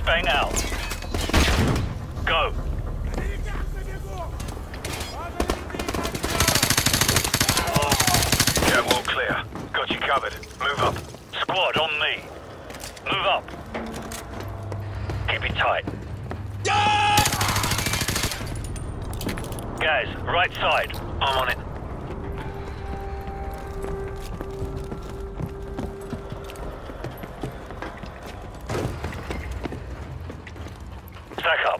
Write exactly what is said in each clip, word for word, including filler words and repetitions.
Flashbang out. Go. Get all clear. Got you covered. Move up. Squad on me. Move up. Keep it tight. Guys, right side. I'm on it. Stack up.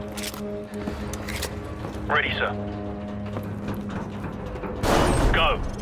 Ready, sir. Go.